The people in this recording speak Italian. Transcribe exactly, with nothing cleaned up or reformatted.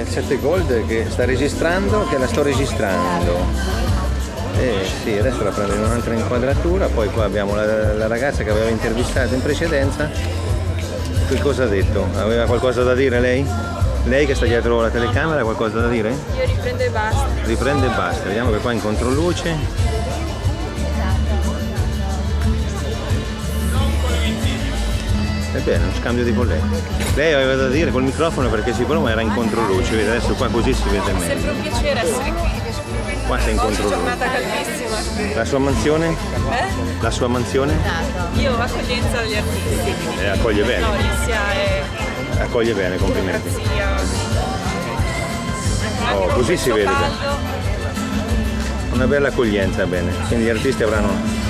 il sette Gold che sta registrando, che la sto registrando. Eh sì, adesso la prendo in un'altra inquadratura, poi qua abbiamo la, la ragazza che aveva intervistato in precedenza. Che cosa ha detto? Aveva qualcosa da dire lei? Lei che sta dietro la telecamera ha qualcosa da dire? Io riprendo e basta. Riprende e basta, vediamo che qua in controluce. Ebbene, uno scambio di colleghi. Lei aveva da dire col microfono perché sicuro era in controluce, vede adesso qua così si vede meglio. È sempre un piacere essere qui. Qua sei in Oggi controluce. giornata caldissima. La sua mansione? Eh? La sua mansione? Io accoglienza agli artisti. E accoglie bene. Florizia e Accoglie bene, complimenti. democrazia. Oh, Anche con così si questo vede. caldo. Una bella accoglienza, bene. Quindi gli artisti avranno